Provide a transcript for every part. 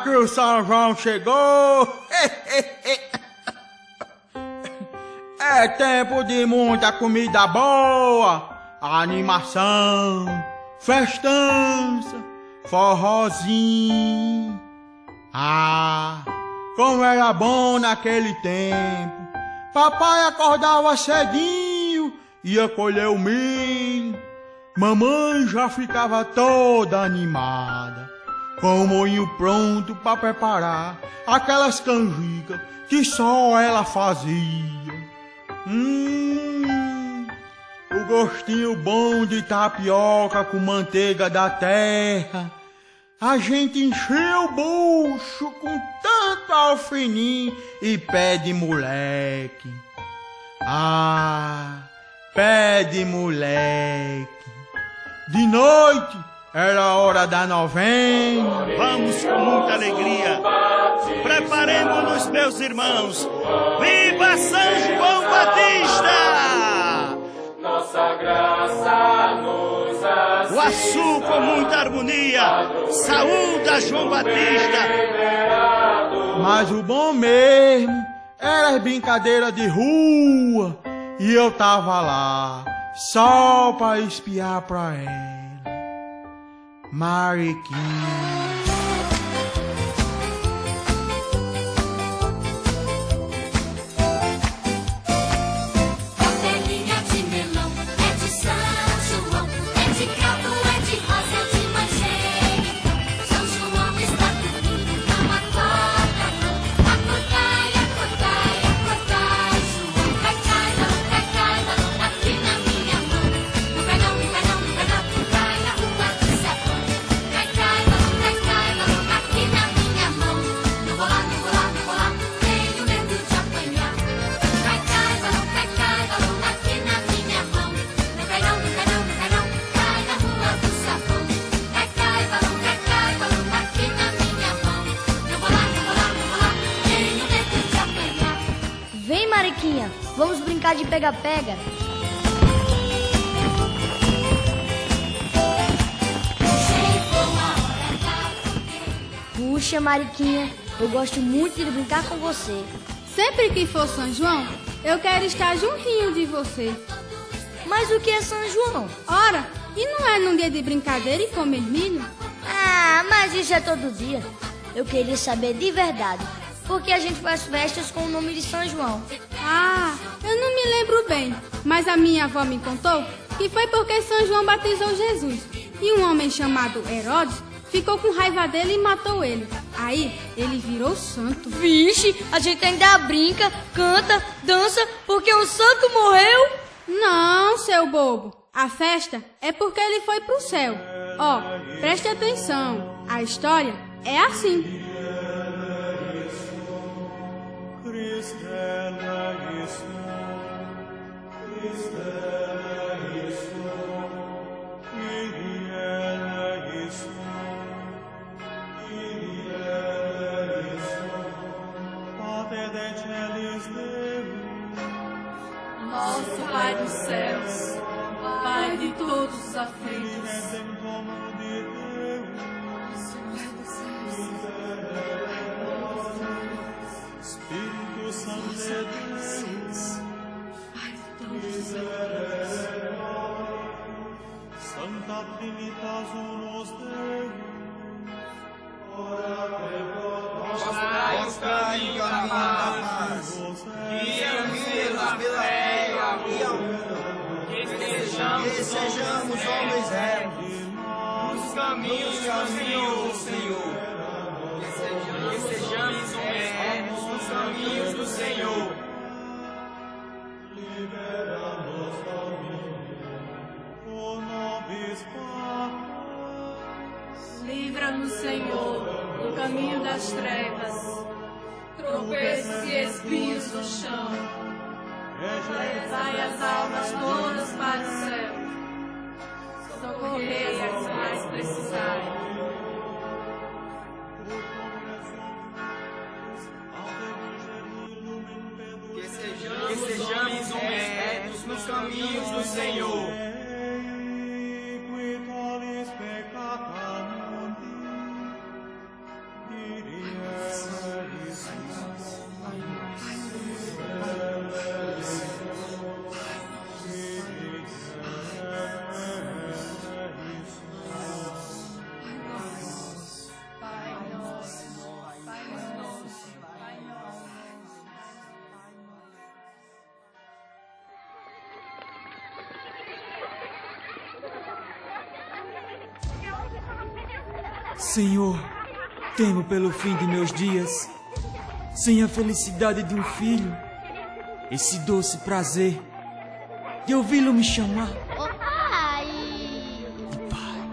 que o São João chegou. É tempo de muita comida boa, animação, festança, forrozinho. Ah, como era bom naquele tempo. Papai acordava cedinho, ia colher o milho. Mamãe já ficava toda animada, com o moinho pronto para preparar aquelas canjicas que só ela fazia. O gostinho bom de tapioca com manteiga da terra. A gente encheu o bucho com tanto alfinim e pé de moleque. Ah, pé de moleque. De noite era hora da novena. Vamos com muita alegria. Preparemos-nos, meus irmãos. Viva São João Batista! Nossa graça nos assista. O Açu com muita harmonia. Saúda João Batista. Mas o bom mesmo era as brincadeiras de rua. E eu tava lá só pra espiar pra ela, Mariquinha. Vem, Mariquinha, vamos brincar de pega-pega. Puxa, Mariquinha, eu gosto muito de brincar com você. Sempre que for São João, eu quero estar juntinho de você. Mas o que é São João? Ora, e não é num dia de brincadeira e comer milho? Ah, mas isso é todo dia. Eu queria saber de verdade. Porque a gente faz festas com o nome de São João. Ah, eu não me lembro bem, mas a minha avó me contou que foi porque São João batizou Jesus. E um homem chamado Herodes ficou com raiva dele e matou ele. Aí, ele virou santo. Vixe, a gente ainda brinca, canta, dança porque o santo morreu? Não, seu bobo. A festa é porque ele foi pro céu. Ó, preste atenção. A história é assim. Nosso Pai dos céus, Pai de todos os aflitos, Espírito Santo de Deus, Pai de todos os aflitos, Santa Trinitas Unus Deus, ora te Mostrai o caminho da paz, guia-nos pela fé e o amor, que sejamos homens retos, nos caminhos do Senhor, que sejamos homens retos, nos caminhos do Senhor. libera-nos do o nobis paz. livra-nos, Senhor, do caminho das trevas, tropeços e espinhos no chão. Levai as almas todas para o céu, socorrei as que mais precisarem. Que sejamos homens retos nos caminhos do Senhor. Qui tollis peccata mundi, Senhor, temo pelo fim de meus dias, sem a felicidade de um filho, esse doce prazer de ouvi-lo me chamar. Ô pai! De pai.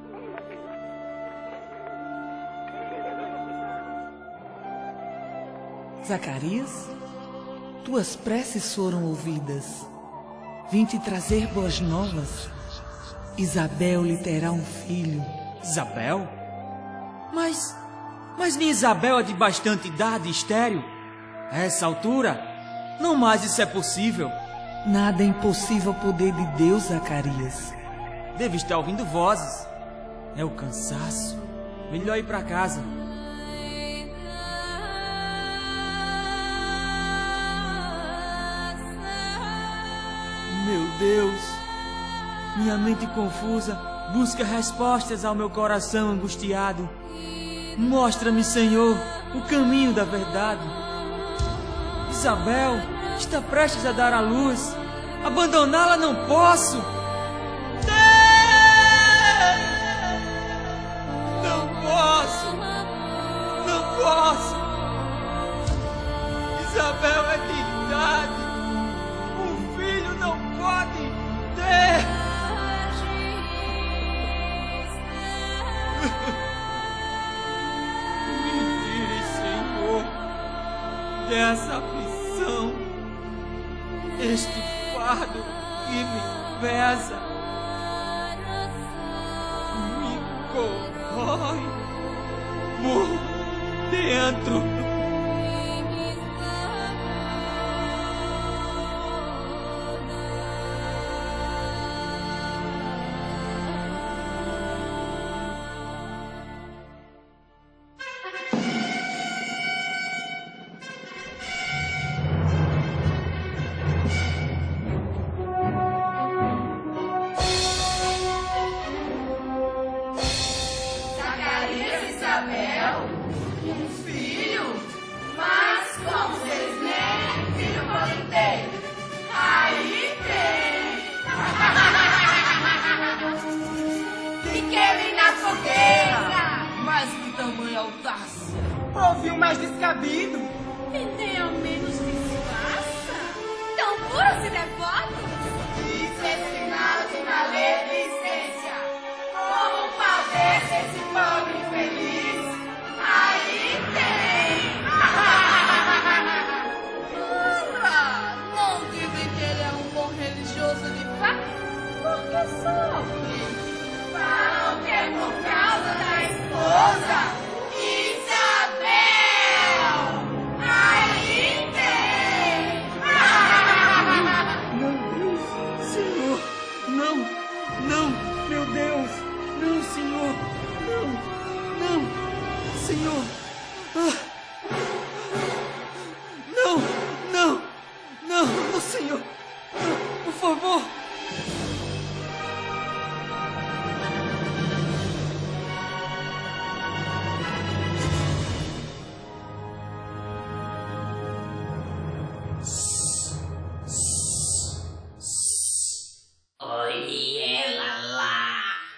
Zacarias, tuas preces foram ouvidas. Vim te trazer boas novas. Isabel lhe terá um filho. Isabel? Mas minha Isabel é de bastante idade e estéril. A essa altura, não mais isso é possível. Nada é impossível ao poder de Deus, Zacarias. Devo estar ouvindo vozes. É o cansaço. Melhor ir para casa. Meu Deus, minha mente confusa busca respostas ao meu coração angustiado. Mostra-me, Senhor, o caminho da verdade. Isabel está prestes a dar à luz. Abandoná-la não posso. Não posso. Não posso. Isabel é de idade. Um filho não pode ter. Me tire, Senhor, dessa aflição, este fardo que me pesa, me corrói por dentro. Ouviu mais descabido? E nem ao menos disfarça. Tão puros e devotos. Isso é sinal de maledicência. Como padece esse pobre infeliz? Aí tem! Não dizem que ele é um bom religioso de fato? Porque sofre. Falam que é por causa da esposa. Senhor! Não! Não! Não! Não, Senhor! Por favor! Olhe ela lá!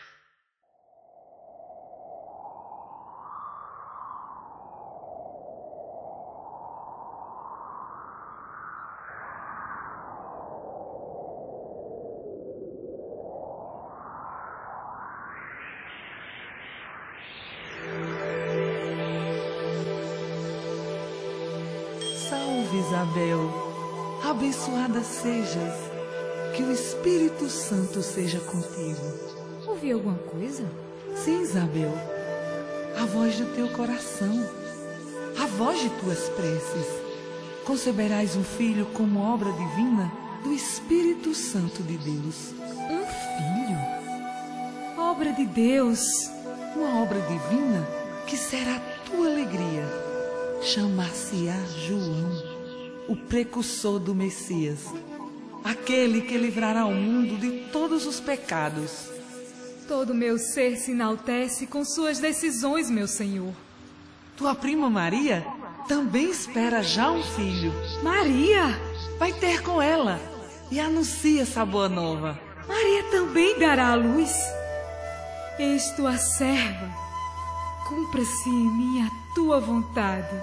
Salve, Isabel. Abençoada sejas. Que o Espírito Santo seja contigo. Ouviu alguma coisa? Sim, Isabel. A voz do teu coração. A voz de tuas preces. Conceberás um filho como obra divina do Espírito Santo de Deus. Um filho? Obra de Deus. Uma obra divina que será tua alegria. Chamar-se-á João, o precursor do Messias, aquele que livrará o mundo de todos os pecados. Todo meu ser se enaltece com suas decisões, meu Senhor. Tua prima Maria também espera já um filho. Maria? Vai ter com ela e anuncia essa boa nova. Maria também dará à luz. Eis tua serva. cumpra-se em mim a tua vontade.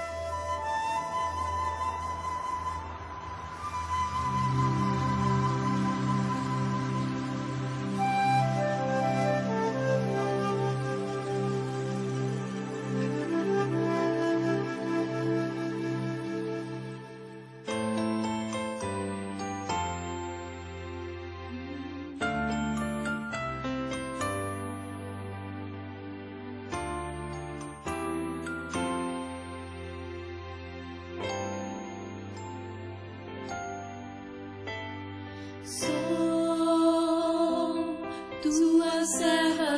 Sou tua serva,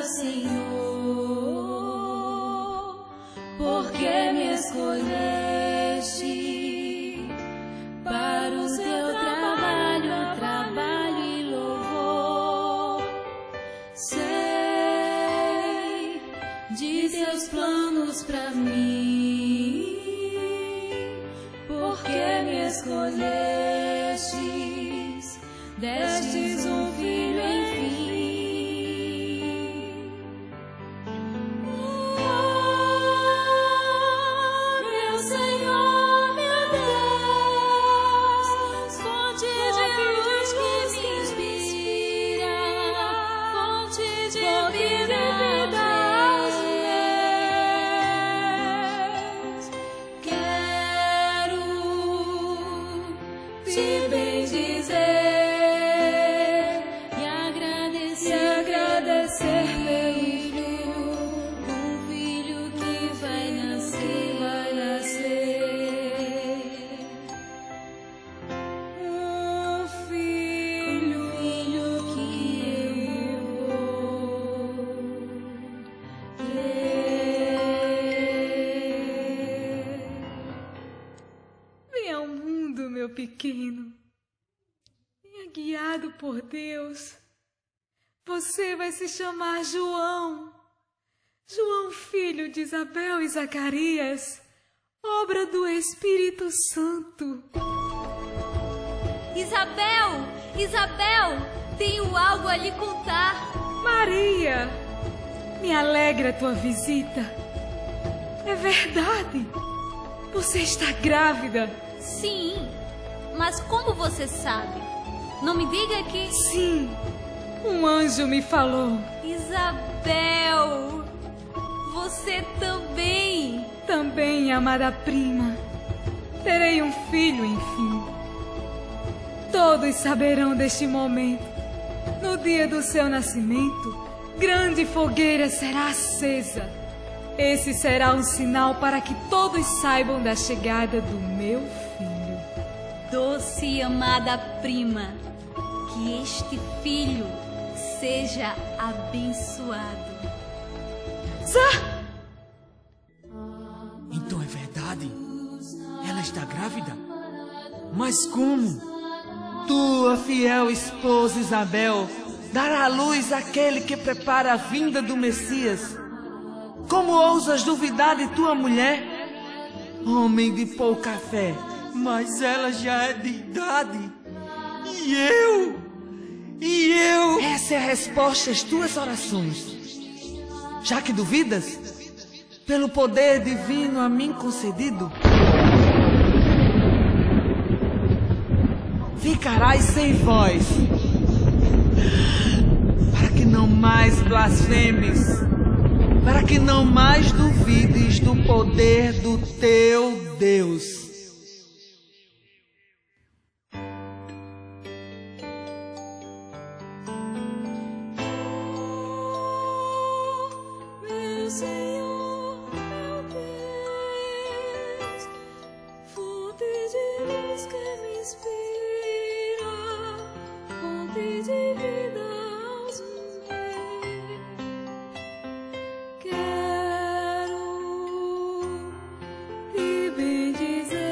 Senhor, porque me escolheste para o teu trabalho e louvor. Sei de teus planos pra mim, porque me escolheste. Destes um filho, enfim. Oh, meu Senhor, meu Deus, fonte de luz que me inspira, fonte de vida aos meus. Quero te bendizer. Pequeno, venha guiado por Deus. Você vai se chamar João. João, filho de Isabel e Zacarias, obra do Espírito Santo. Isabel, tenho algo a lhe contar. Maria, me alegra a tua visita. É verdade, você está grávida. Sim. Mas como você sabe? Não me diga que... Sim, um anjo me falou. Isabel, você também. Também, amada prima. Terei um filho, enfim. Todos saberão deste momento. No dia do seu nascimento, grande fogueira será acesa. Esse será um sinal para que todos saibam da chegada do meu filho. Doce e amada prima, que este filho seja abençoado. Então é verdade? Ela está grávida? Mas como? Tua fiel esposa Isabel dará à luz aquele que prepara a vinda do Messias. Como ousas duvidar de tua mulher? Homem de pouca fé. Mas ela já é de idade. E eu? Essa é a resposta às tuas orações. Já que duvidas, pelo poder divino a mim concedido, ficarás sem voz, para que não mais blasfemes, para que não mais duvides do poder do teu Deus. Senhor, meu Deus, fonte de luz que me inspira, fonte de vida aos meus. Quero te bendizer.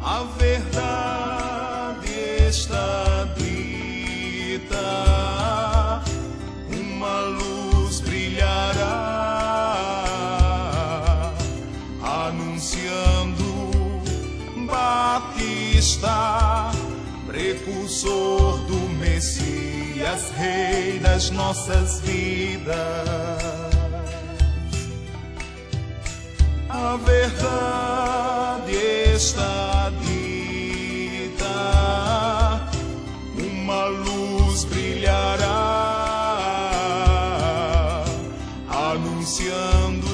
A verdade está dita, uma luz brilhará, anunciando Batista, precursor do Messias, Rei das nossas vidas. A verdade está dita, uma luz brilhará, anunciando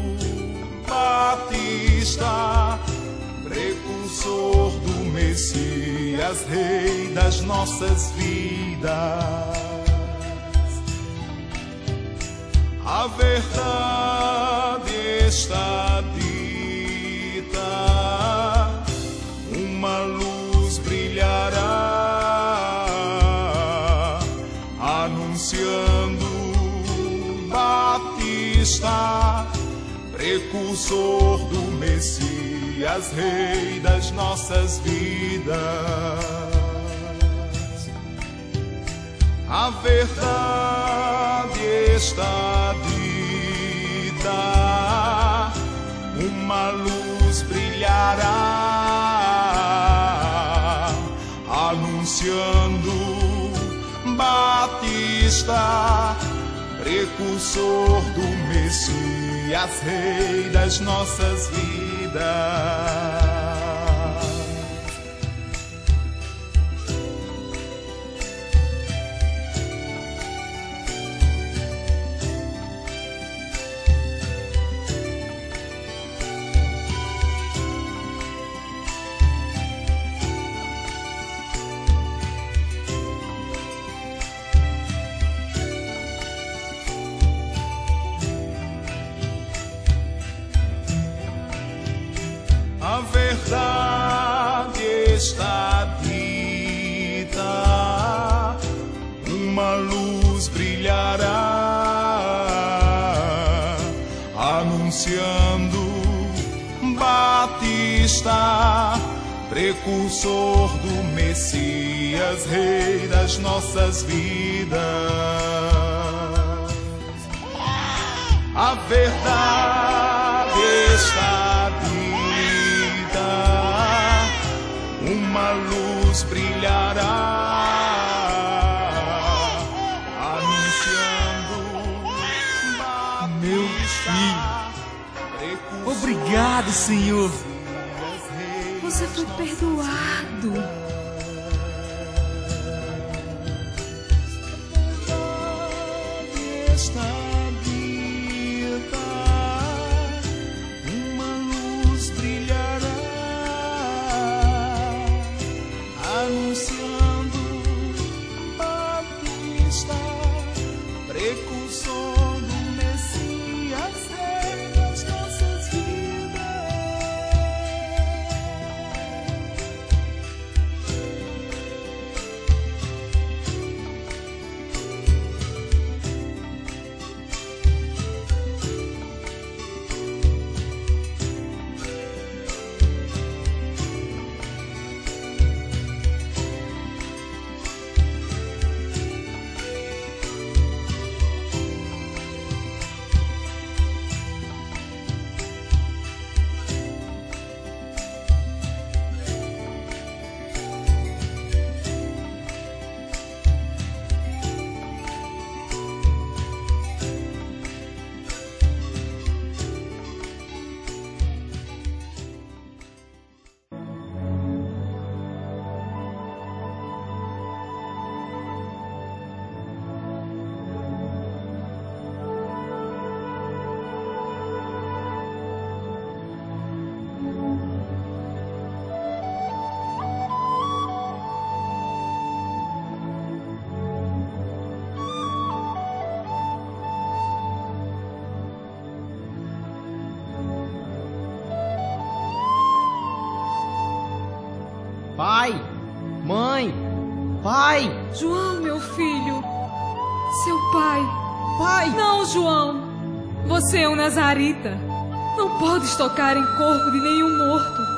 Batista, precursor do Messias, Rei das nossas vidas. A verdade está dita, uma luz brilhará, anunciando Batista, precursor do Messias, Rei das nossas vidas. A verdade está dita, uma luz brilhará, anunciando Batista, precursor do Messias, Rei das nossas vidas. A verdade está dita, uma luz brilhará, anunciando Batista, precursor do Messias, Rei das nossas vidas. A verdade está dita, uma luz brilhará, anunciando Meu filho, obrigado, Senhor. Você foi perdoado. está dita, uma luz brilhará, anunciando Batista, precursor do Messias, Rei das nossas vidas. Pai, mãe, pai. João, meu filho. Seu pai. Pai. Não, João. Você é um nazarita. Não podes tocar em corpo de nenhum morto.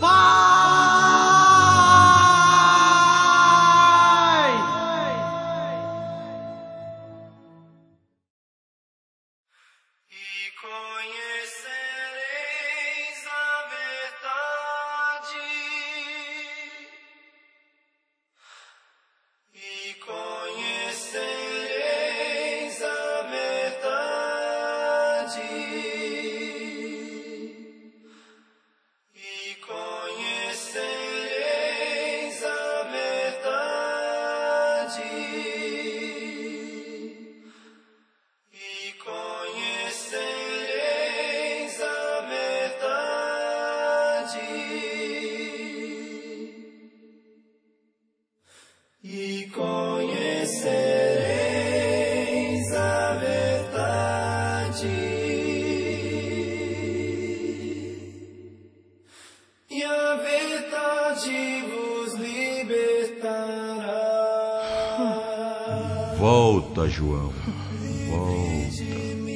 Volta, João. Volta.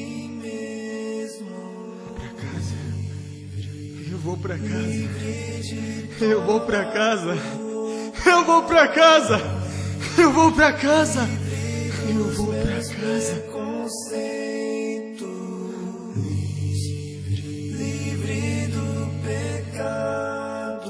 Eu vou pra casa. Eu vou pra casa. Eu vou pra casa. Eu vou pra casa. Eu vou pra casa. Livre do pecado.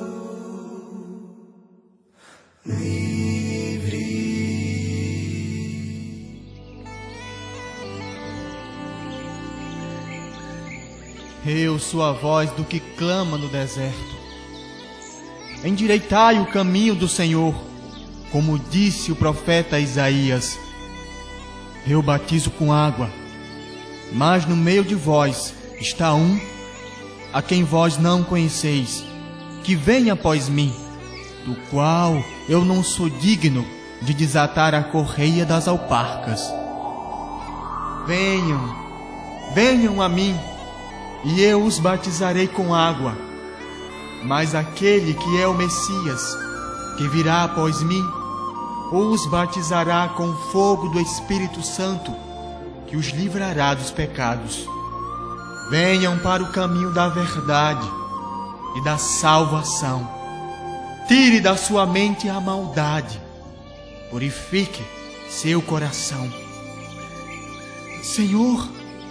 Eu sou a voz do que clama no deserto. Endireitai o caminho do Senhor, como disse o profeta Isaías. Eu batizo com água, mas no meio de vós está um a quem vós não conheceis, que vem após mim, do qual eu não sou digno de desatar a correia das alparcas. Venham, venham a mim, e eu os batizarei com água. Mas aquele que é o Messias, que virá após mim, os batizará com o fogo do Espírito Santo, que os livrará dos pecados. Venham para o caminho da verdade e da salvação. Tire da sua mente a maldade. Purifique seu coração. Senhor,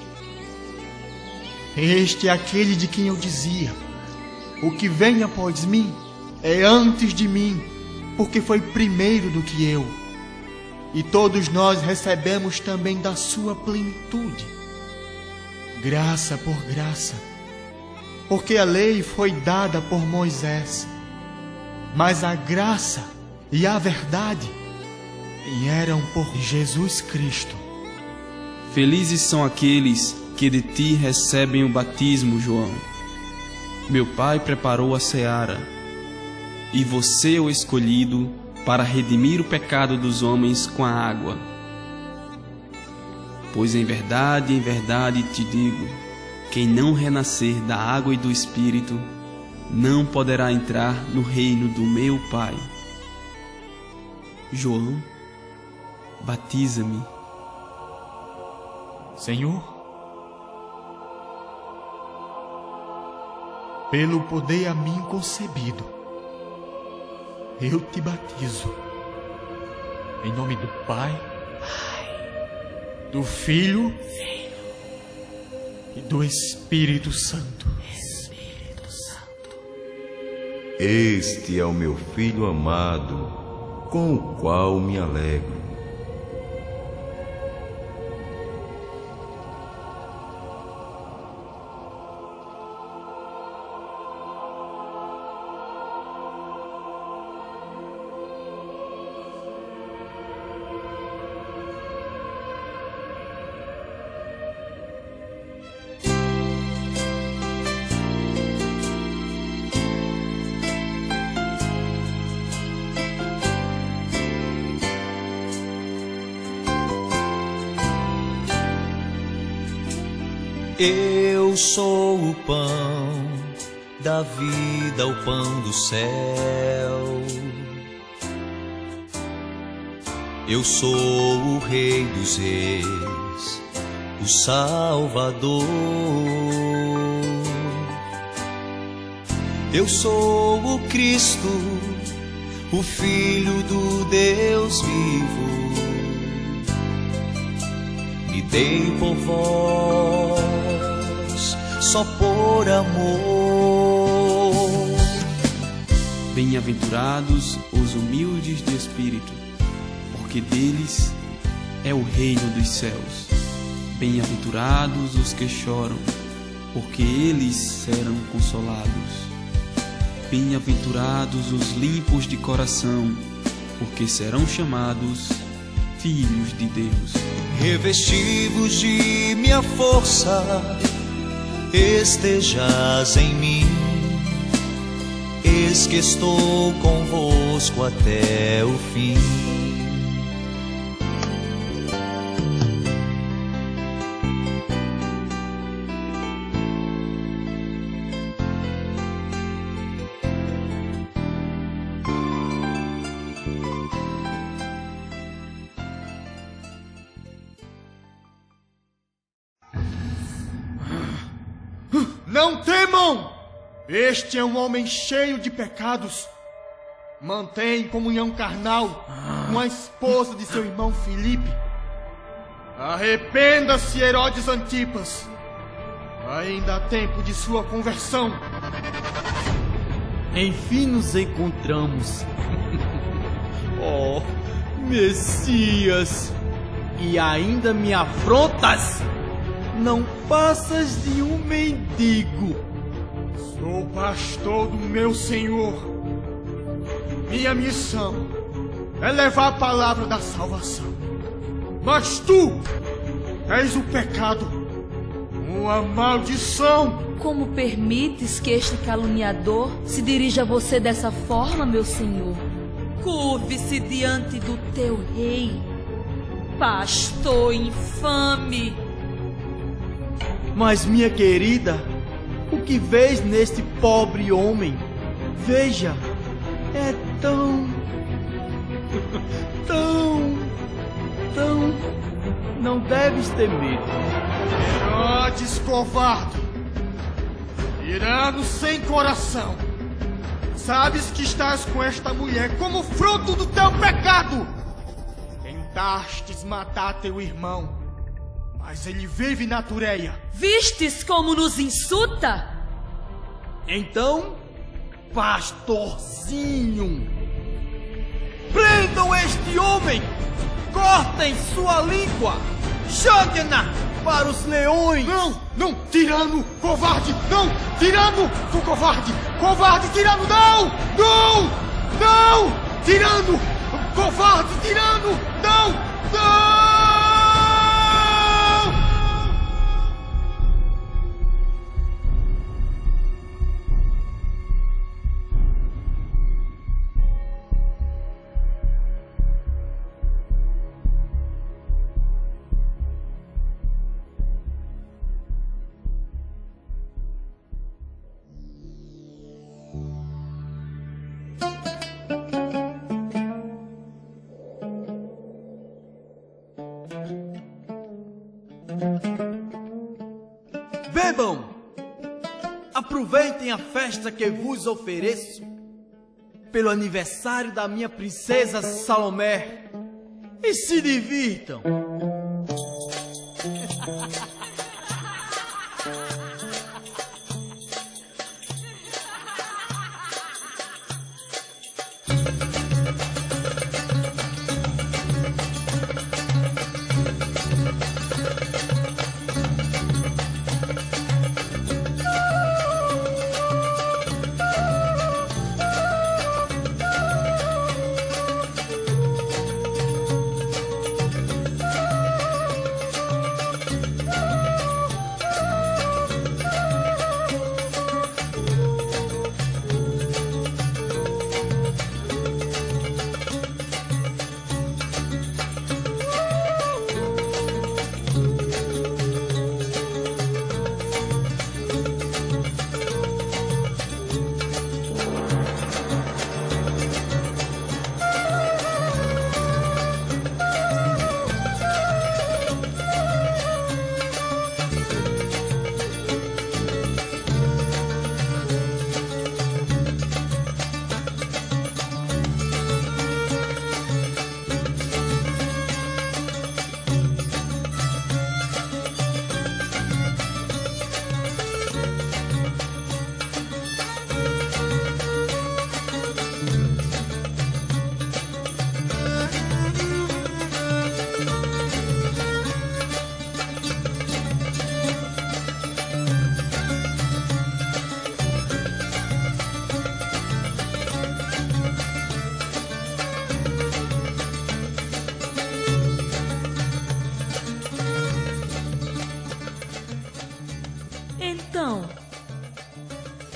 este é aquele de quem eu dizia: o que vem após mim é antes de mim, porque foi primeiro do que eu. E todos nós recebemos também da sua plenitude, graça por graça, porque a lei foi dada por Moisés, mas a graça e a verdade vieram por Jesus Cristo. Felizes são aqueles que de ti recebem o batismo, João. Meu Pai preparou a seara, e você é o escolhido para redimir o pecado dos homens com a água. Pois em verdade te digo, quem não renascer da água e do Espírito, não poderá entrar no reino do meu Pai. João, batiza-me. Senhor, pelo poder a mim concebido, eu te batizo, em nome do Pai, do Filho e do Espírito Santo. Este é o meu Filho amado, com o qual me alegro. Eu sou o pão da vida, o pão do céu. Eu sou o Rei dos Reis, o Salvador. Eu sou o Cristo, o Filho do Deus vivo. Me dei por vós, só por amor. Bem-aventurados os humildes de espírito, porque deles é o reino dos céus. Bem-aventurados os que choram, porque eles serão consolados. Bem-aventurados os limpos de coração, porque serão chamados filhos de Deus. Revesti-vos de minha força, estejais em mim. Eis que estou convosco até o fim. Não temam! Este é um homem cheio de pecados. Mantém comunhão carnal com a esposa de seu irmão Filipe. Arrependa-se, Herodes Antipas. Ainda há tempo de sua conversão. Enfim nos encontramos. Oh, Messias! E ainda me afrontas? Não passas de um mendigo. Sou pastor do meu Senhor. Minha missão é levar a palavra da salvação. Mas tu és o pecado, uma maldição. Como permites que este caluniador se dirija a você dessa forma, meu senhor? Curve-se diante do teu rei, pastor infame. Mas, minha querida, o que vês neste pobre homem? Veja, é tão... Não deves ter medo. Herodes covarde, tirano sem coração. Sabes que estás com esta mulher como fruto do teu pecado. Tentastes matar teu irmão, mas ele vive na Tureia. Vistes como nos insulta? Então, pastorzinho, prendam este homem, cortem sua língua, joguem-na para os leões. Não, tirano, covarde, não, tirano, tu covarde, tirano, não, tirano, covarde, tirano, não. Bebam! Aproveitem a festa que vos ofereço pelo aniversário da minha princesa Salomé e se divirtam.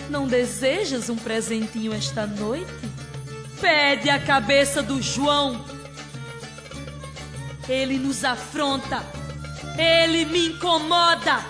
Não desejas um presentinho esta noite? Pede a cabeça do João. Ele nos afronta. Ele me incomoda.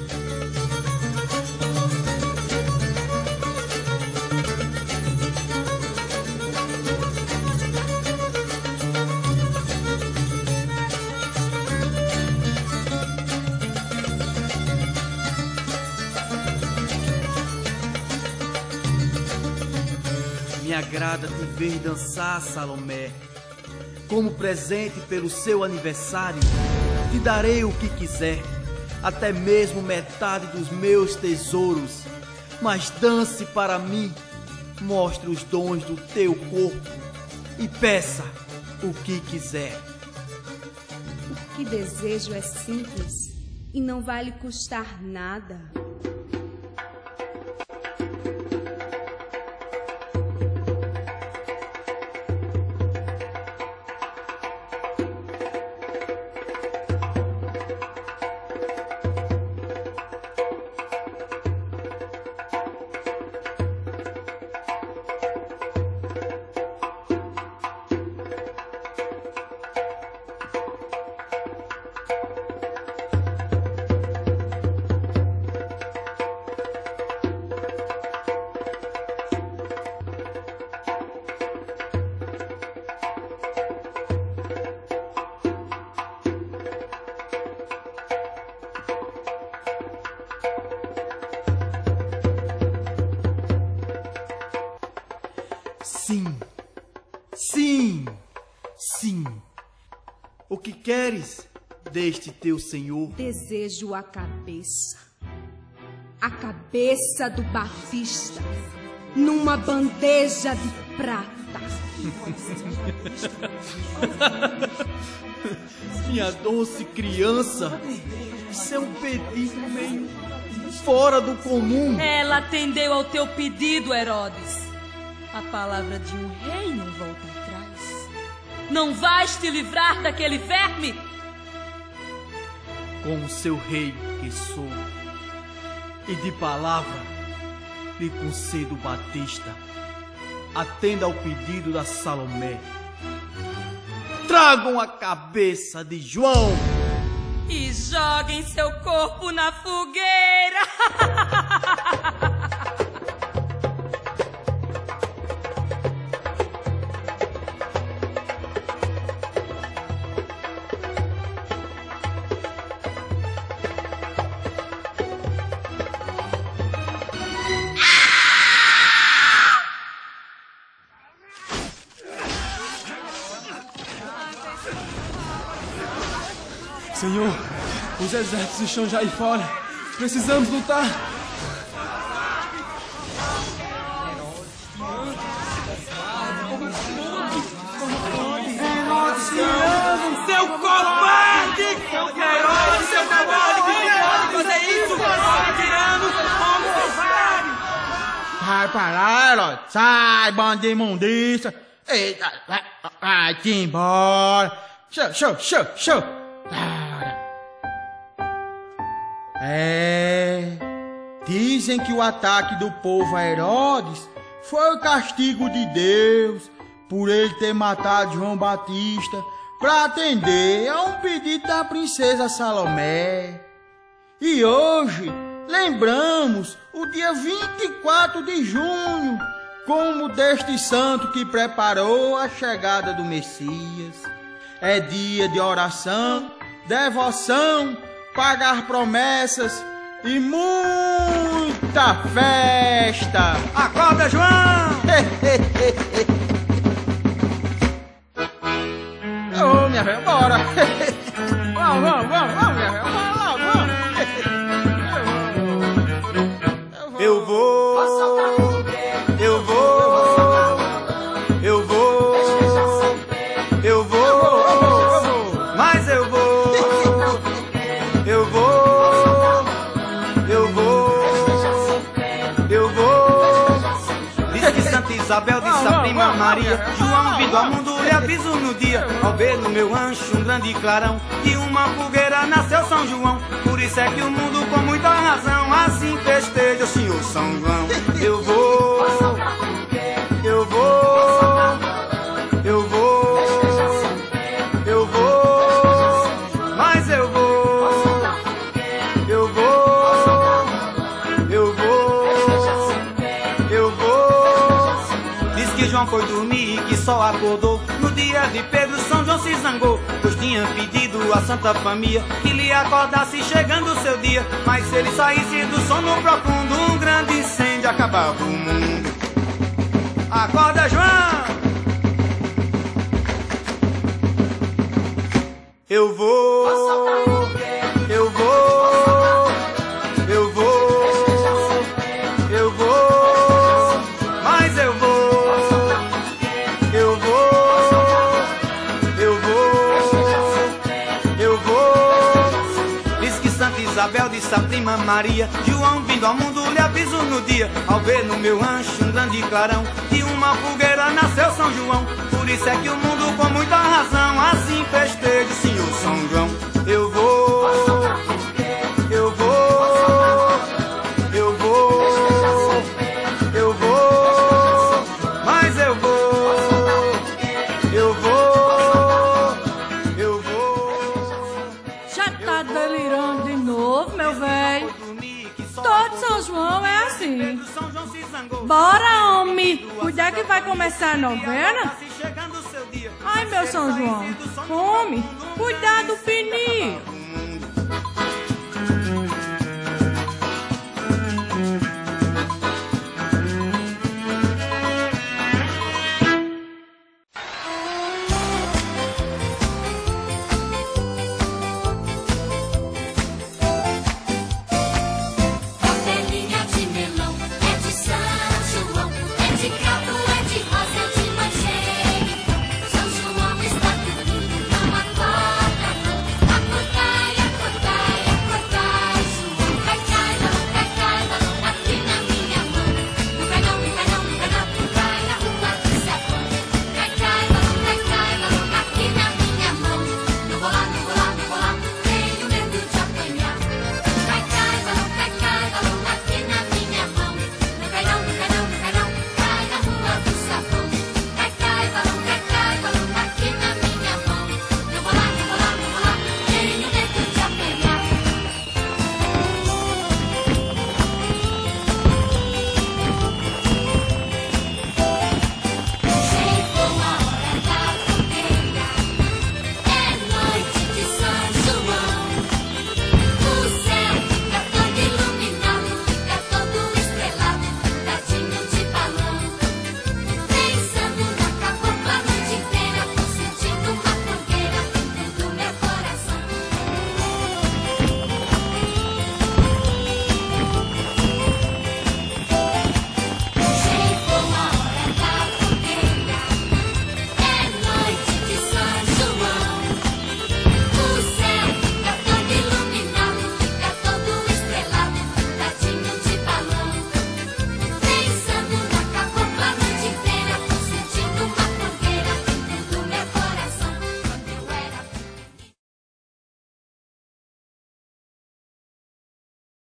Me agrada te ver dançar, Salomé. Como presente pelo seu aniversário, te darei o que quiser, até mesmo metade dos meus tesouros. Mas dance para mim, mostre os dons do teu corpo e peça o que quiser. O que desejo é simples e não vai lhe custar nada. Sim, sim, sim. O que queres deste teu senhor? Desejo a cabeça. A cabeça do Batista numa bandeja de prata. Minha doce criança, isso é um pedido meio fora do comum. Ela atendeu ao teu pedido, Herodes. A palavra de um rei não volta atrás. Não vais te livrar daquele verme? Com o seu rei que sou, e de palavra lhe concedo Batista. Atenda ao pedido da Salomé. Tragam a cabeça de João e joguem seu corpo na fogueira. Senhor, os exércitos estão já aí fora. Precisamos lutar. Herodes tirando, seu covarde! Herodes, seu covarde! Que fazer isso? Herodes tirando, como covarde! Vai parar, Herodes. Sai, bando de imundícia. Eita, vai-te embora. Show. Dizem que o ataque do povo a Herodes foi o castigo de Deus por ele ter matado João Batista para atender a um pedido da princesa Salomé. E hoje lembramos o dia 24 de junho como deste santo que preparou a chegada do Messias. É dia de oração, devoção, pagar promessas e muita festa. Acorda, João! Ô, minha velha, bora! Vamos, minha velha, vamos! Eu vou, mas eu vou. Diz que Santa Isabel disse a prima Maria: João vindo ao mundo lhe aviso no dia, ao ver no meu ancho um grande clarão, de uma fogueira nasceu São João. Por isso é que o mundo com muita razão assim festeja o Senhor São João. Eu foi dormir e que só acordou. No dia de Pedro, São João se zangou, pois tinha pedido à Santa Família que lhe acordasse chegando o seu dia. Mas se ele saísse do sono profundo, um grande incêndio acabava o mundo. Acorda, João! Eu vou, eu vou, eu vou, eu vou, mas eu vou, eu vou, eu vou, eu vou. Diz que Santa Isabel disse a prima Maria, João vindo ao mundo lhe aviso no dia. Ao ver no meu rancho um grande clarão, de uma fogueira nasceu São João. Por isso é que o mundo com muita razão assim festeja o Senhor São João. Eu vou, eu vou, eu vou, eu vou, mas eu vou, eu vou, eu vou. Já tá delirando de novo, meu velho? Todo São João é assim. Bora, homem! Cuidar que vai começar a novena? Ai, meu São João, come! Cuidado, pininho!